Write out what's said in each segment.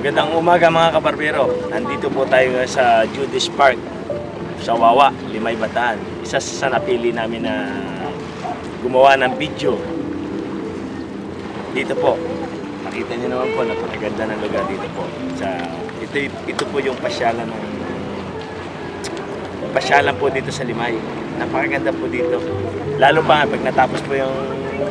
Magandang umaga mga kabarbero. Nandito po tayo sa Judice Park sa Wawa, Limay, Bataan. Isa sa napili namin na gumawa ng video. Dito po. Makita niyo naman po, napakaganda ng lugar dito po. Ito po yung pasyalan po dito sa Limay. Napakaganda po dito. Lalo pa pag natapos po yung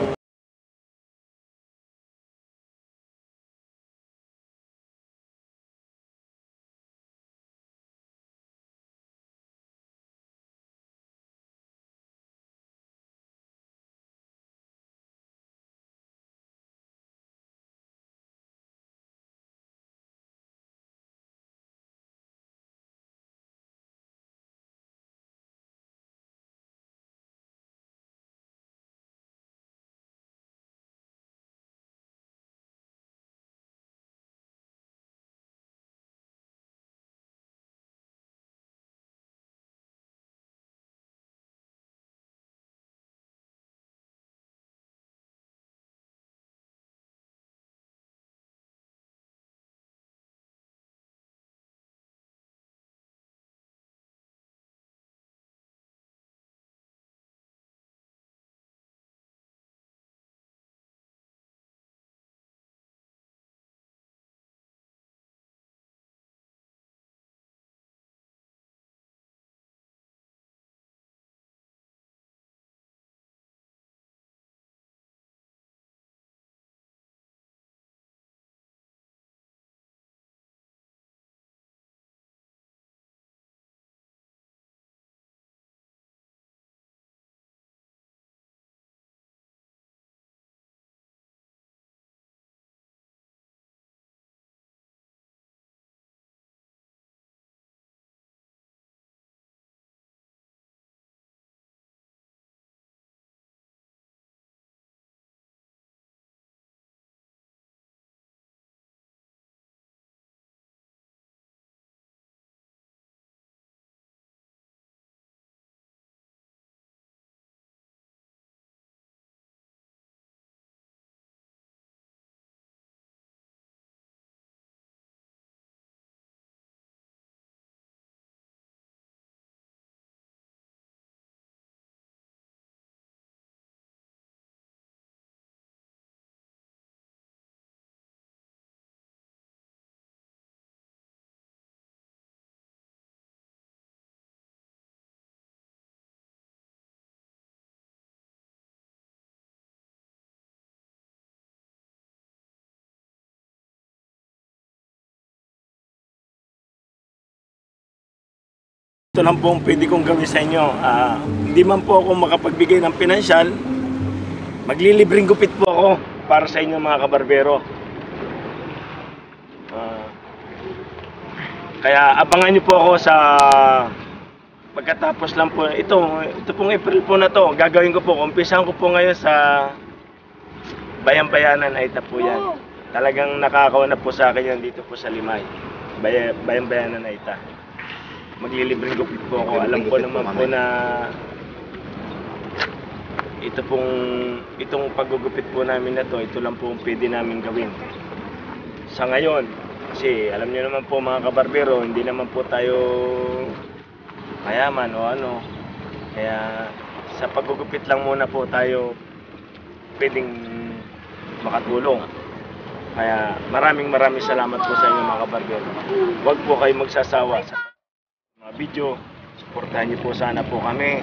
ito lang po ang pwede kong gawin sa inyo. Hindi man po ako makapagbigay ng pinansyal, maglilibreng gupit po ako para sa inyo mga kabarbero. Kaya abangan nyo po ako sa pagkatapos lang po. Ito pong April po na to, gagawin ko po. Umpisahan ko po ngayon sa Bayan-Bayanan Aita po yan. Talagang nakakauna po sa akin yan dito po sa Limay. Bayan-Bayanan Aita. Maglilibreng gupit po ako. Alam ko naman po na itong paggugupit po namin na to, ito lang po ang pwede namin gawin sa ngayon. Kasi alam niyo naman po mga kabarbero, hindi naman po tayo mayaman o ano. Kaya sa paggugupit lang muna po tayo pwedeng makatulong. Kaya maraming salamat po sa inyo mga kabarbero. Huwag po kayo magsasawa sa mga video. Suportahan niyo po sana po kami.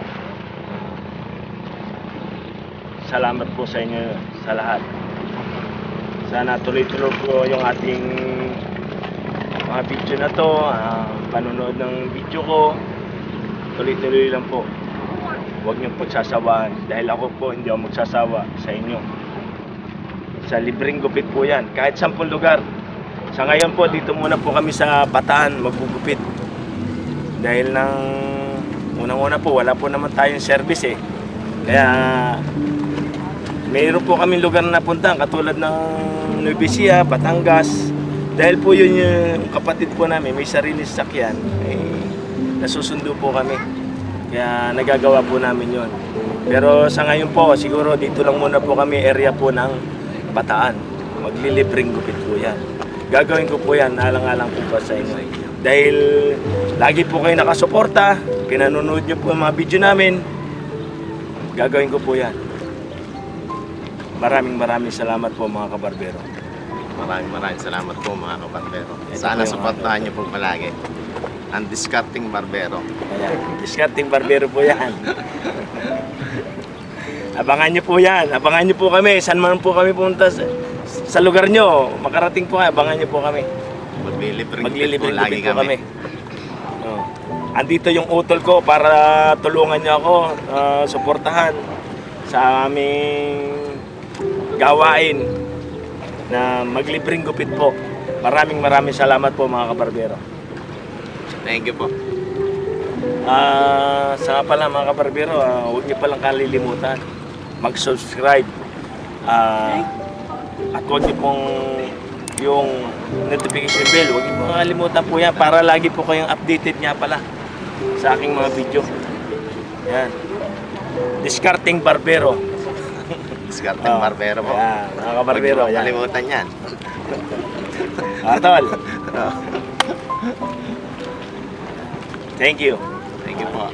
Salamat po sa inyo sa lahat. Sana tuloy-tuloy po yung ating mga video na to, panonood ng video ko. Tuloy-tuloy lang po. Huwag niyo pagsasawaan dahil ako po hindi ako magsasawa sa inyo. Sa libreng gupit po yan, kahit 10 lugar. Sa ngayon po, dito muna po kami sa Bataan maggugupit. Dahil unang-una po, wala po naman tayong service eh. Kaya mayroon po kami lugar na napuntahan katulad ng Nueva Ecija, Batangas. Dahil po yun yung kapatid po namin, may sarili sasakyan, nasusundo po kami. Kaya nagagawa po namin yun. Pero sa ngayon po, siguro dito lang muna po kami, area po ng Bataan. Maglilibreng gupit po yan. gagawin ko po yan, alang-alang po pa sa inyo. Dahil lagi po kayo nakasuporta, pinanonood nyo po ang mga video namin, gagawin ko po yan. Maraming salamat po mga kabarbero. Maraming salamat po mga kabarbero. Ito Sana po yung suportahan niyo po palagi ang Discarding Barbero. Ayan, Discarding Barbero po yan. Abangan nyo po yan. Abangan nyo po kami. Saan man po kami punta sa lugar nyo. Makarating po kayo. Abangan nyo po kami. Maglilibreng lagi kami. Oh. Andito yung utol ko para tulungan nyo ako. Suportahan sa aming gawain na maglibreng gupit po. Maraming salamat po mga kabarbero. Thank you po. Sa nga pala mga kabarbero, huwag niyo palang kalilimutan mag-subscribe at huwag niyo pong yung notification bell, huwag niyo pong kalimutan po yan para lagi po kayong updated nga pala sa aking mga video. Yan, Discarding Barbero. Discarding Barbero po. Yan, mga kabarbero. Huwag niyo kalimutan yan. Tol. Thank you. Thank you po.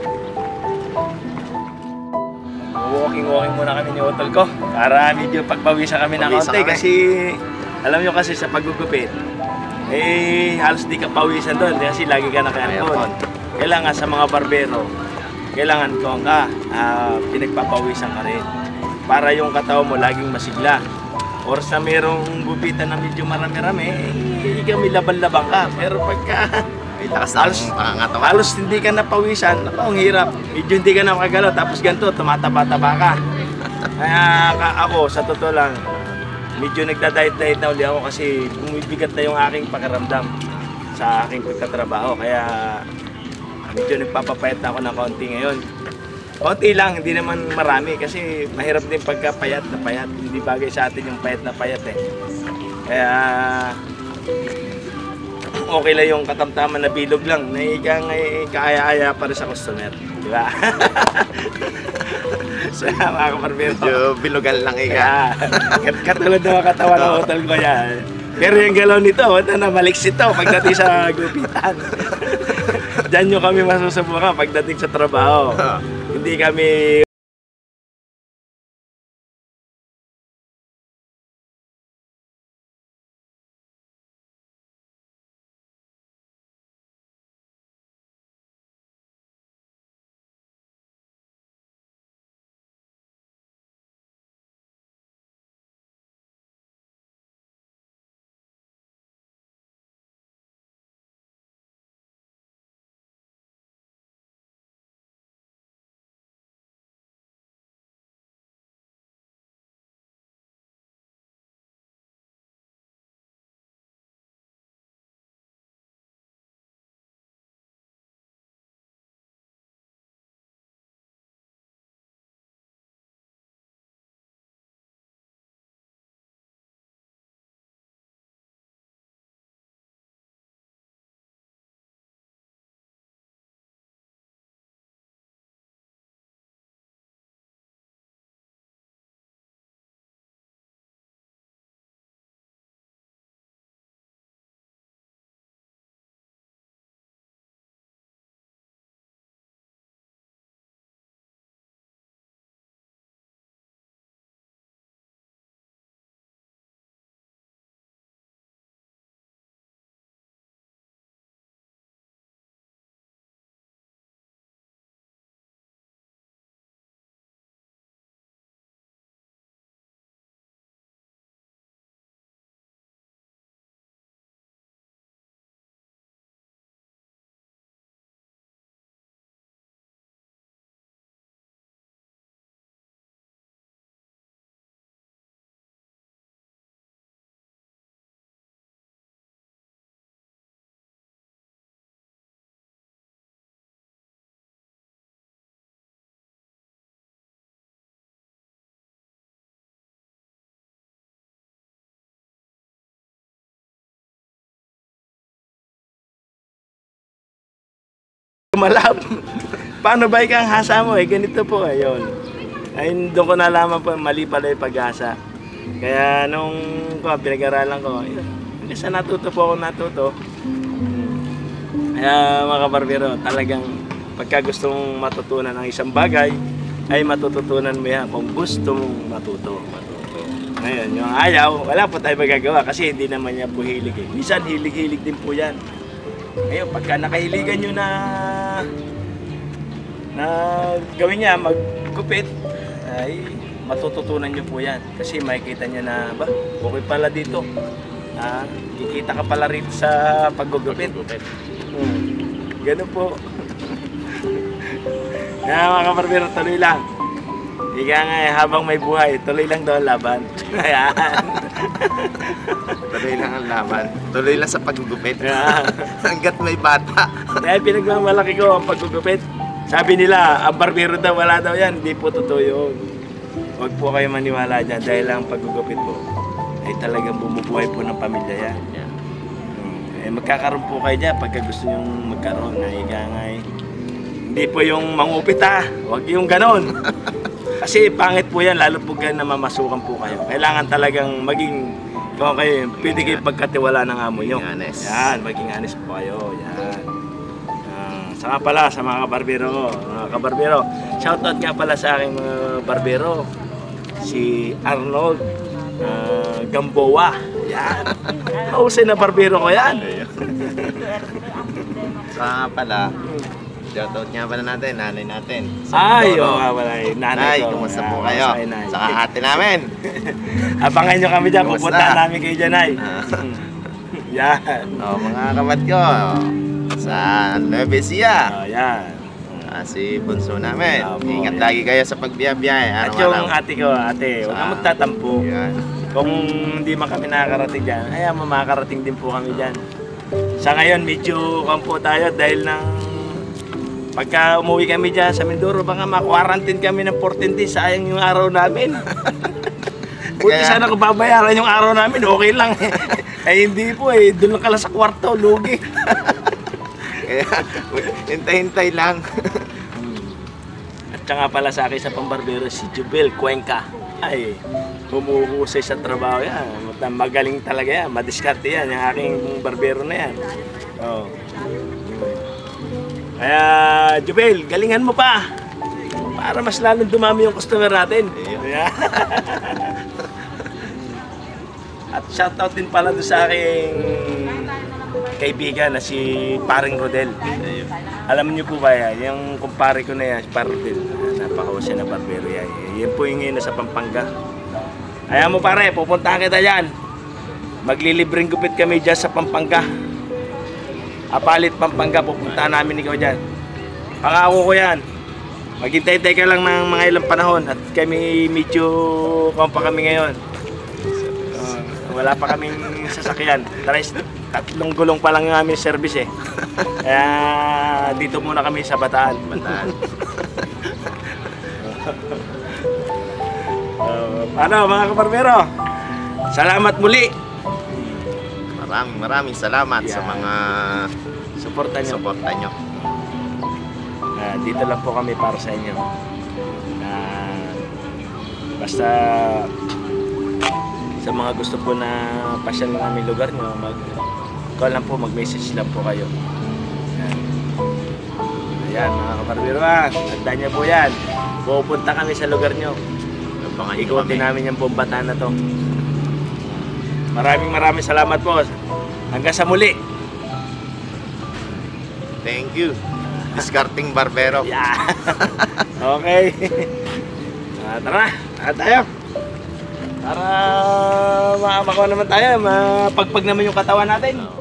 Walking muna kami ni Utol ko para medyo pagpawisan kami ng konti kasi alam nyo kasi sa paggugupit halos di ka pawisan doon kasi lagi ka naka-aircon. Kailangan sa mga barbero, kailangan kung pinagpapawisan ka rin para yung katawan mo laging masigla. Or sa merong gupitan na medyo marami-rami, ikaw may laban-laban ka. Pero pagka halos hindi ka napawisan, ang hirap. Medyo hindi ka na makagalaw, tapos ganito, tumataba-taba ka. Kaya ako, sa totoo lang, medyo nagda-diet na uli ako kasi bumibigat na yung aking pakiramdam sa aking pagkatrabaho. Kaya medyo nagpapapayat na ako ng konti ngayon. Konti lang, hindi naman marami kasi mahirap din pagka payat na payat. Hindi bagay sa atin yung payat na payat eh. Kaya okay lang yung katamtaman na bilog lang. Kaaya-aya pa rin sa customer. Di ba? So mga kabarbero, medyo bilugan lang ika. Katulad ng katawan ng hotel ko yan. Pero yung galaw nito, na maliksit to pagdating sa gupitan. Diyan nyo kami masusubukan pagdating sa trabaho. Hindi kami malap. Paano ba ikang hasa mo ganito po ayun. Ay doon ko nalaman po mali pala yung pag-asa. Kaya nung pinag-aralan ko, Hanggang sa natuto po ako natuto. Kaya mga kabarbero, talagang pagka gusto mong matutunan ng isang bagay, ay matututunan mo yan kung gusto mong matuto. Ngayon, yung ayaw, wala po tayo magagawa kasi hindi naman niya po hilig eh. Minsan hilig-hilig din po yan. Ngayon, pagka nakahiligan nyo na gawin niya, maggupit, ay matututunan nyo po yan. Kasi makikita niya na, ba, okay pala dito. Kikita ka pala rito sa paggugupit. Ganun po. Kaya mga kabarbero, tuloy lang. Ika nga habang may buhay, tuloy lang daw ang laban. Ayan. Tuloy lang ang laban. Tuloy lang sa paggugupit. Ayan. Hanggat may bata. Dahil pinagmamalaki ko ang paggugupit. Sabi nila, ang barbero daw, wala daw yan. Hindi po totoo yun. Huwag po kayo maniwala dyan dahil ang paggugupit po ay talagang bumubuhay po ng pamilya yan. Magkakaroon po kayo dyan pagka gusto nyong magkaroon na igangay. Hindi po yung mangupit huwag yung ganon. Kasi pangit po yan, lalo po kayo na mamasukan po kayo. Kailangan talagang maging, kung kayo, pwede kayo pagkatiwala ng amo nyo. Maging honest. Yan, maging honest po kayo. Yan. Saka pala sa mga kabarbero ko, mga kabarbero, shoutout nga pala sa aking mga barbero, si Arnold Gamboa. Yan. Mausay na barbero ko yan. Saka pala, shoutout nga pala natin, nanay natin. Ay, Mindoro. oo nga pala. Nanay ko. Kumusta Yan, po kayo? kumusta Nay? Saka ate namin. Abangan nyo kami dyan, Kumusta? pupunta namin kayo dyan, Nay. Yan. Mga kabat ko, sa Nueva Ecija. Yan. Si Bunso namin. Opo. Ingat lagi kayo sa pagbiyabiyahe. At yung Araw-araw. ate ko, ate, huwag kang magtatampo. Yan. Kung hindi man kami nakakarating dyan, ay makakarating din po kami dyan. Sa ngayon, medyo kampo tayo dahil ng pagka umuwi kami dyan sa Mindoro, baka ma-quarantine kami ng 14 days, sayang yung araw namin. Buti Kaya- sana kung babayaran yung araw namin, okay lang. Eh hindi po doon lang ka lang sa kwarto, lugi. Kaya, hintay-hintay lang. At saka pala sa akin sa pambarbero, si Jubel Cuenca. Ay, humuhusay sa trabaho yan. Magaling talaga yan, madiskarte yan, yung aking barbero na yan. Oh. Kaya, Jubel, galingan mo pa. Para mas lalong dumami yung customer natin. Ayan. At shoutout din pala doon sa aking kaibigan na si Paring Rodel. Alam niyo po ba yan, yung kumpare ko na yan, si Paring Rodel, napakahusay na barbero yan. Yan po yung ngayon nasa Pampanga. Ayaw mo pare, pupuntahan kita dyan. Maglilibreng gupit kami dyan sa Pampanga. Apalit Pampanga, pupuntahan namin ikaw dyan. Pangako ko yan. Maghintay-hintay ka lang ng mga ilang panahon at kami medyo pa kami ngayon. Wala pa kaming sasakyan. Tatlong gulong pa lang yung aming service eh. Kaya dito muna kami sa Bataan. Paano mga kabarbero? Salamat muli. Maraming salamat sa Yan. mga Suporta nyo. suporta nyo. Dito lang po kami para sa inyo. Basta sa mga gusto po na pasyal na namin lugar nyo, call lang po, mag-message lang po kayo. Ayan mga kabarbero, tandaan niyo po yan. Pupunta kami sa lugar nyo. Abangan nyo Ikutin kami. namin yung Bataan na to. Maraming salamat po. Hanggang sa muli. Thank you. Discarding Barbero. Yeah. Okay. Tara, tayo. Para makuha naman tayo, mapagpag naman yung katawan natin.